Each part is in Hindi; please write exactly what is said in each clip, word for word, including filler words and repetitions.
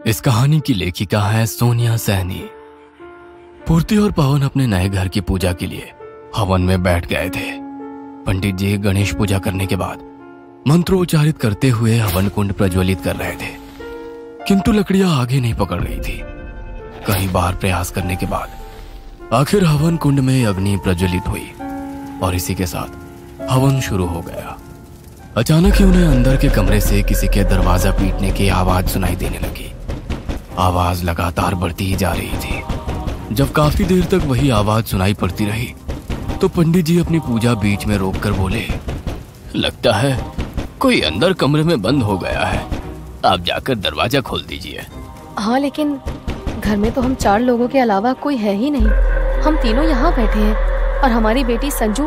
इस कहानी की लेखिका है सोनिया सैनी। पूर्ति और पवन अपने नए घर की पूजा के लिए हवन में बैठ गए थे। पंडित जी गणेश पूजा करने के बाद मंत्रोच्चारित करते हुए हवन कुंड प्रज्वलित कर रहे थे, किंतु लकड़ियां आगे नहीं पकड़ रही थी। कई बार प्रयास करने के बाद आखिर हवन कुंड में अग्नि प्रज्वलित हुई और इसी के साथ हवन शुरू हो गया। अचानक ही उन्हें अंदर के कमरे से किसी के दरवाजा पीटने की आवाज सुनाई देने लगी। आवाज लगातार बढ़ती ही जा रही थी। जब काफी देर तक वही आवाज सुनाई पड़ती रही तो पंडित जी अपनी पूजा बीच में रोककर बोले, लगता है कोई अंदर कमरे में बंद हो गया है, आप जाकर दरवाजा खोल दीजिए। हाँ, लेकिन घर में तो हम चार लोगों के अलावा कोई है ही नहीं। हम तीनों यहाँ बैठे हैं और हमारी बेटी संजू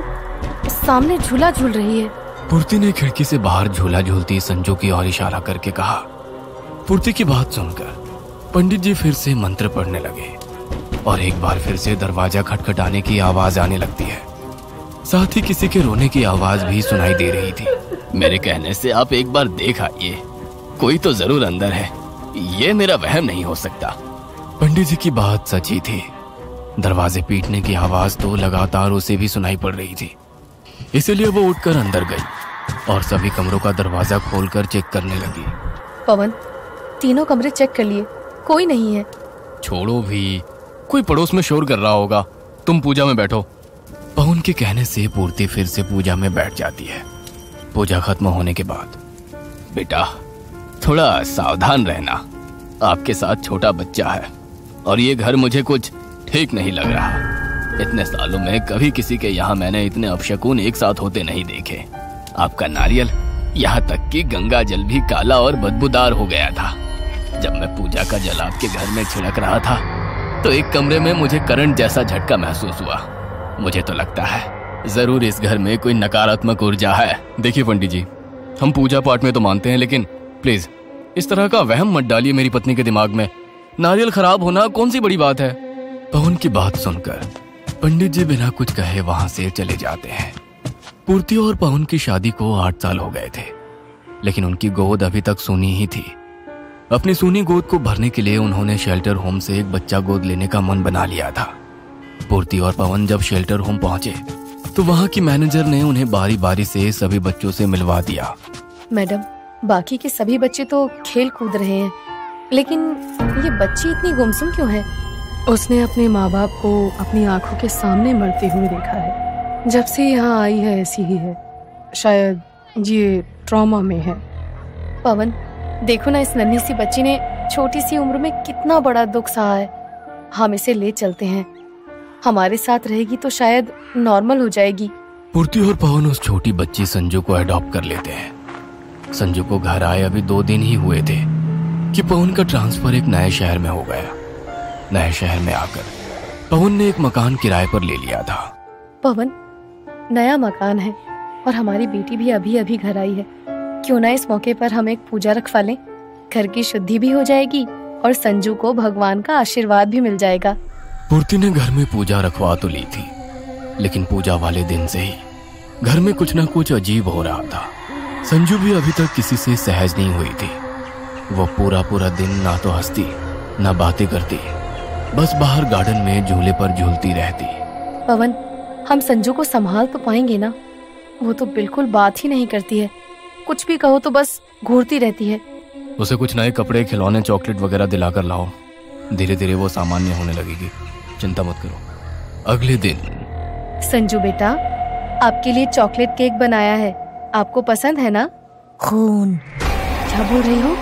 सामने झूला झूल रही है। पूर्ति ने खिड़की से बाहर झूला झूलती संजू की ओर इशारा करके कहा। पूर्ति की बात सुनकर पंडित जी फिर से मंत्र पढ़ने लगे और एक बार फिर से दरवाजा खटखटाने की आवाज आने लगती है। साथ ही किसी के रोने की आवाज भी सुनाई दे रही थी। मेरे कहने से आप एक बार देख आइए, कोई तो जरूर अंदर है, ये मेरा वहम नहीं हो सकता। पंडित जी की बात सच्ची थी। दरवाजे पीटने की आवाज तो लगातार उसे भी सुनाई पड़ रही थी। इसीलिए वो उठकर अंदर गई और सभी कमरों का दरवाजा खोलकर चेक करने लगी। पवन, तीनों कमरे चेक कर लिए, कोई नहीं है। छोड़ो भी, कोई पड़ोस में शोर कर रहा होगा, तुम पूजा में बैठो। पवन के कहने से पूर्ति फिर से पूजा में बैठ जाती है। पूजा खत्म होने के बाद, बेटा थोड़ा सावधान रहना, आपके साथ छोटा बच्चा है और ये घर मुझे कुछ ठीक नहीं लग रहा। इतने सालों में कभी किसी के यहाँ मैंने इतने अपशकुन एक साथ होते नहीं देखे। आपका नारियल, यहाँ तक कि गंगा जल भी काला और बदबूदार हो गया था। जब मैं पूजा का जल आपके घर में छिड़क रहा था तो एक कमरे में मुझे करंट जैसा झटका महसूस हुआ। मुझे तो लगता है जरूर इस घर में कोई नकारात्मक ऊर्जा है। देखिए पंडित जी, हम पूजा पाठ में तो मानते हैं, लेकिन प्लीज इस तरह का वहम मत डालिए मेरी पत्नी के दिमाग में। नारियल खराब होना कौन सी बड़ी बात है। पवन की बात सुनकर पंडित जी बिना कुछ कहे वहां से चले जाते हैं। पूर्ति और पवन की शादी को आठ साल हो गए थे, लेकिन उनकी गोद अभी तक सूनी ही थी। अपनी सूनी गोद को भरने के लिए उन्होंने शेल्टर होम से एक बच्चा गोद लेने का मन बना लिया था। पूर्ति और पवन जब शेल्टर होम पहुंचे तो वहां की मैनेजर ने उन्हें बारी बारी से सभी बच्चों से मिलवा दिया। मैडम, बाकी के सभी बच्चे तो खेल कूद रहे हैं, लेकिन ये बच्ची इतनी गुमसुम क्यों है? उसने अपने माँ बाप को अपनी आंखों के सामने मरते हुए देखा है। जब से यहाँ आई है ऐसी ही है, शायद ये ट्रॉमा में है। पवन, देखो ना, इस नन्ही सी बच्ची ने छोटी सी उम्र में कितना बड़ा दुख सहा है। हम इसे ले चलते हैं, हमारे साथ रहेगी तो शायद नॉर्मल हो जाएगी। पूर्ति और पवन उस छोटी बच्ची संजू को अडॉप्ट कर लेते हैं। संजू को घर आए अभी दो दिन ही हुए थे कि पवन का ट्रांसफर एक नए शहर में हो गया। नए शहर में आकर पवन ने एक मकान किराए पर ले लिया था। पवन, नया मकान है और हमारी बेटी भी अभी अभी घर आई है। क्यों ना इस मौके पर हम एक पूजा रखवा लें? घर की शुद्धि भी हो जाएगी और संजू को भगवान का आशीर्वाद भी मिल जाएगा। पूर्ति ने घर में पूजा रखवा तो ली थी, लेकिन पूजा वाले दिन से ही घर में कुछ न कुछ अजीब हो रहा था। संजू भी अभी तक किसी से सहज नहीं हुई थी। वो पूरा पूरा दिन ना तो हंसती ना बातें करती, बस बाहर गार्डन में झूले पर झूलती रहती। पवन, हम संजू को संभाल तो पाएंगे ना? वो तो बिल्कुल बात ही नहीं करती है, कुछ भी कहो तो बस घूरती रहती है। उसे कुछ नए कपड़े, खिलौने, चॉकलेट वगैरह दिलाकर लाओ, धीरे धीरे वो सामान्य होने लगेगी, चिंता मत करो। अगले दिन, संजू बेटा, आपके लिए चॉकलेट केक बनाया है, आपको पसंद है ना? खून। क्या बोल रही हो?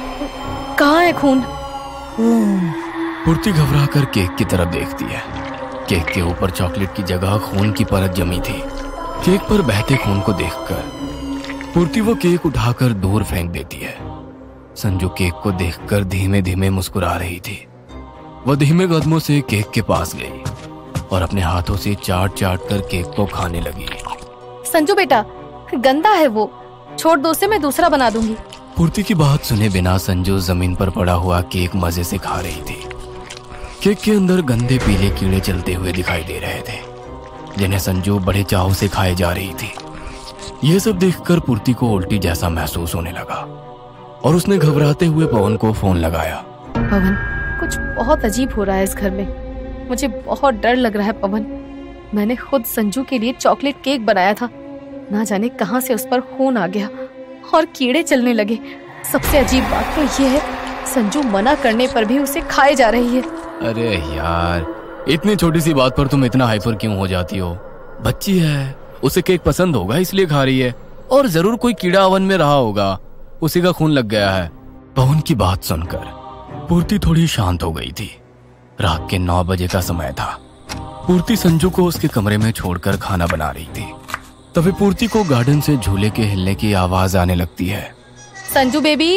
कहाँ है खून? खून। पूर्ति घबरा कर केक की तरफ देखती है। केक के ऊपर चॉकलेट की जगह खून की परत जमी थी। केक पर बहते खून को देखकर पूर्ति वो केक उठाकर दूर फेंक देती है। संजू केक को देखकर धीमे धीमे मुस्कुरा रही थी। वह धीमे कदमों से केक के पास गई और अपने हाथों से चाट चाट कर केक को खाने लगी। संजू बेटा, गंदा है वो, छोड़ दो उसे, मैं दूसरा बना दूंगी। पूर्ति की बात सुने बिना संजू जमीन पर पड़ा हुआ केक मजे से खा रही थी। केक के अंदर गंदे पीले कीड़े चलते हुए दिखाई दे रहे थे, जिन्हें संजू बड़े चाव से खाए जा रही थी। यह सब देखकर पूर्ति को उल्टी जैसा महसूस होने लगा और उसने घबराते हुए पवन को फोन लगाया। पवन, कुछ बहुत अजीब हो रहा है इस घर में। मुझे बहुत डर लग रहा है पवन। मैंने खुद संजू के लिए चॉकलेट केक बनाया था, ना जाने कहां से उस पर खून आ गया और कीड़े चलने लगे। सबसे अजीब बात तो ये है, संजू मना करने पर भी उसे खाए जा रही है। अरे यार, इतनी छोटी सी बात पर तुम इतना हाइपर क्यों हो जाती हो? बच्ची है, उसे केक पसंद होगा इसलिए खा रही है, और जरूर कोई कीड़ा ओवन में रहा होगा, उसी का खून लग गया है। पवन की बात सुनकर पूर्ति थोड़ी शांत हो गई थी। रात के नौ बजे का समय था। पूर्ति संजू को उसके कमरे में छोड़कर खाना बना रही थी। तभी पूर्ति को गार्डन से झूले के हिलने की आवाज आने लगती है। संजू बेबी,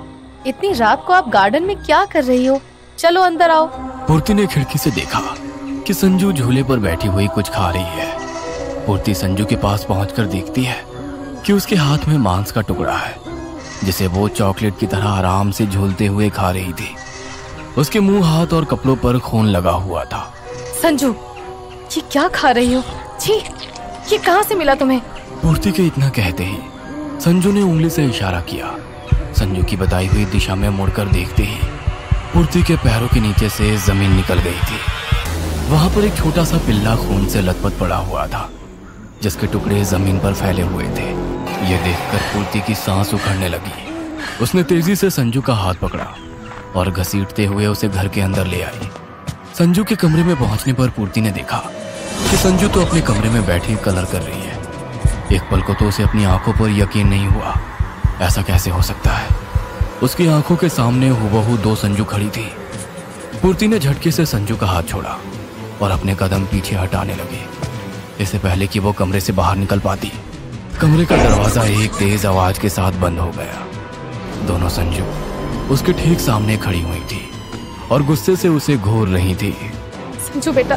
इतनी रात को आप गार्डन में क्या कर रही हो? चलो अंदर आओ। पूर्ति ने खिड़की से देखा कि संजू झूले पर बैठी हुई कुछ खा रही है। पूर्ति संजू के पास पहुंचकर देखती है कि उसके हाथ में मांस का टुकड़ा है, जिसे वो चॉकलेट की तरह आराम से झूलते हुए खा रही थी। उसके मुंह, हाथ और कपड़ों पर खून लगा हुआ था। संजू, ये क्या खा रही हो? छी, ये कहां से मिला तुम्हें? पूर्ति के इतना कहते ही संजू ने उंगली से इशारा किया। संजू की बताई हुई दिशा में मुड़कर देखते ही पूर्ति के पैरों के नीचे से जमीन निकल गई थी। वहां पर एक छोटा सा पिल्ला खून से लथपथ पड़ा हुआ था, जिसके टुकड़े जमीन पर फैले हुए थे। यह देखकर पूर्ति की सांस उखड़ने लगी। उसने तेजी से संजू का हाथ पकड़ा और घसीटते हुए उसे घर के अंदर ले आई। संजू के कमरे में पहुंचने पर पूर्ति ने देखा कि संजू तो अपने कमरे में बैठी कलर कर रही है। एक पल को तो उसे अपनी आंखों पर यकीन नहीं हुआ। ऐसा कैसे हो सकता है? उसकी आंखों के सामने हुबहू दो संजू खड़ी थी। पूर्ति ने झटके से संजू का हाथ छोड़ा और अपने कदम पीछे हटाने लगी, इससे पहले कि वो कमरे से बाहर निकल पाती। कमरे का दरवाजा एक तेज आवाज के साथ बंद हो गया। दोनों संजू उसके ठीक सामने खड़ी हुई थी और गुस्से से उसे घूर रही थी। संजू बेटा,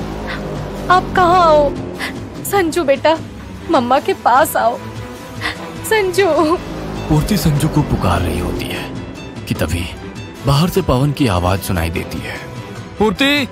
आप कहाँ आओ? संजू बेटा, मम्मा के पास आओ। संजू। पूर्ति संजू को पुकार रही होती है कि तभी बाहर से पवन की आवाज सुनाई देती है। पूर्ति,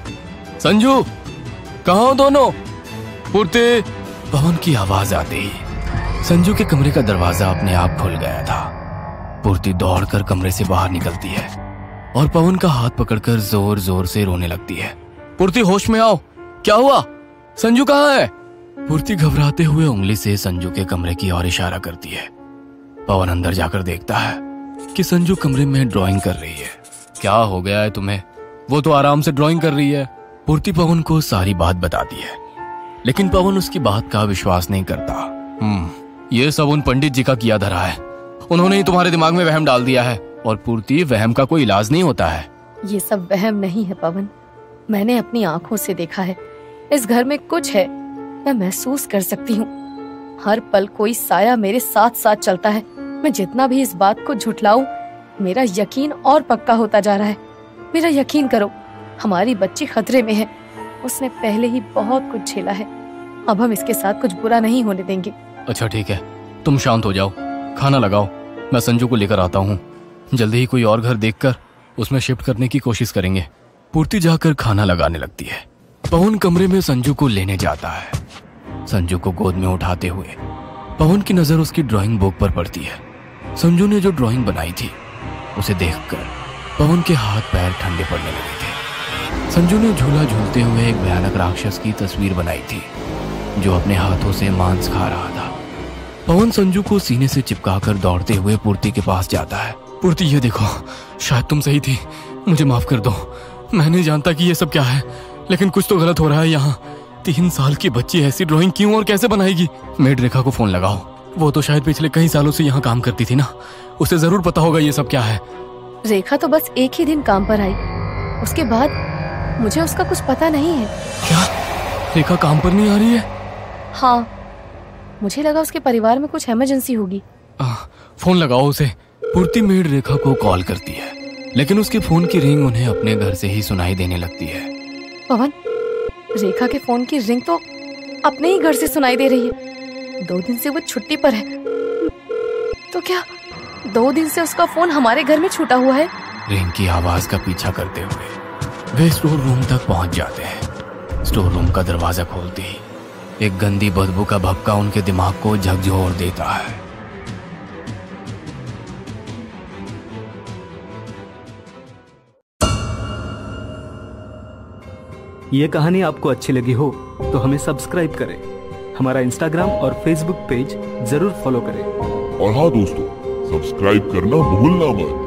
संजू, कहाँ हो दोनों? पूर्ति। पवन की आवाज आते ही संजू के कमरे का दरवाजा अपने आप खुल गया था। पूर्ति दौड़कर कमरे से बाहर निकलती है और पवन का हाथ पकड़कर जोर जोर से रोने लगती है। पूर्ति, होश में आओ, क्या हुआ? संजू कहाँ है? पूर्ति घबराते हुए उंगली से संजू के कमरे की ओर इशारा करती है। पवन अंदर जाकर देखता है कि संजू कमरे में ड्राइंग कर रही है। क्या हो गया है तुम्हें? वो तो आराम से ड्राइंग कर रही है। पूर्ति पवन को सारी बात बताती है, लेकिन पवन उसकी बात का विश्वास नहीं करता। हम्म ये सब उन पंडित जी का किया धरा है। उन्होंने ही तुम्हारे दिमाग में वहम डाल दिया है। और पूर्ति, वहम का कोई इलाज नहीं होता है। ये सब वहम नहीं है पवन, मैंने अपनी आंखों से देखा है। इस घर में कुछ है, मैं महसूस कर सकती हूँ। हर पल कोई साया मेरे साथ साथ चलता है। मैं जितना भी इस बात को झुठलाऊं, मेरा यकीन और पक्का होता जा रहा है। मेरा यकीन करो, हमारी बच्ची खतरे में है। उसने पहले ही बहुत कुछ झेला है, अब हम इसके साथ कुछ बुरा नहीं होने देंगे। अच्छा ठीक है, तुम शांत हो जाओ, खाना लगाओ, मैं संजू को लेकर आता हूँ। जल्दी ही कोई और घर देखकर उसमें शिफ्ट करने की कोशिश करेंगे। पूर्ति जाकर खाना लगाने लगती है। पवन कमरे में संजू को लेने जाता है। संजू को गोद में उठाते हुए पवन की नजर उसकी ड्राइंग बुक पर पड़ती है। संजू ने जो ड्राइंग बनाई थी उसे देखकर पवन के हाथ पैर ठंडे पड़ने लगे थे। संजू ने झूला झूलते हुए एक भयानक राक्षस की तस्वीर बनाई थी, जो अपने हाथों से मांस खा रहा था। पवन संजू को सीने से चिपकाकर दौड़ते हुए पूर्ति के पास जाता है। पूर्ति, ये देखो, शायद तुम सही थी, मुझे माफ कर दो। मैं नहीं जानता कि ये सब क्या है, लेकिन कुछ तो गलत हो रहा है यहाँ। तीन साल की बच्ची ऐसी ड्राइंग क्यों और कैसे बनाएगी? मेड रेखा को फोन लगाओ, वो तो शायद पिछले कई सालों से यहाँ काम करती थी ना, उसे जरूर पता होगा ये सब क्या है। रेखा तो बस एक ही दिन काम पर आई, उसके बाद मुझे उसका कुछ पता नहीं है। क्या रेखा काम पर नहीं आ रही है? हाँ, मुझे लगा उसके परिवार में कुछ इमरजेंसी होगी। आ, फोन लगाओ उसे। पूर्ति मेड रेखा को कॉल करती है, लेकिन उसके फोन की रिंग उन्हें अपने घर से ही सुनाई देने लगती है। पवन, रेखा के फोन की रिंग तो अपने ही घर से सुनाई दे रही है। दो दिन से वो छुट्टी पर है, तो क्या दो दिन से उसका फोन हमारे घर में छूटा हुआ है? रिंग की आवाज का पीछा करते हुए वे स्टोर रूम तक पहुंच जाते हैं। स्टोर रूम का दरवाजा खोलते ही एक गंदी बदबू का भपका उनके दिमाग को झकझोर देता है। ये कहानी आपको अच्छी लगी हो तो हमें सब्सक्राइब करें, हमारा इंस्टाग्राम और फेसबुक पेज जरूर फॉलो करें। और हाँ दोस्तों, सब्सक्राइब करना भूलना मत।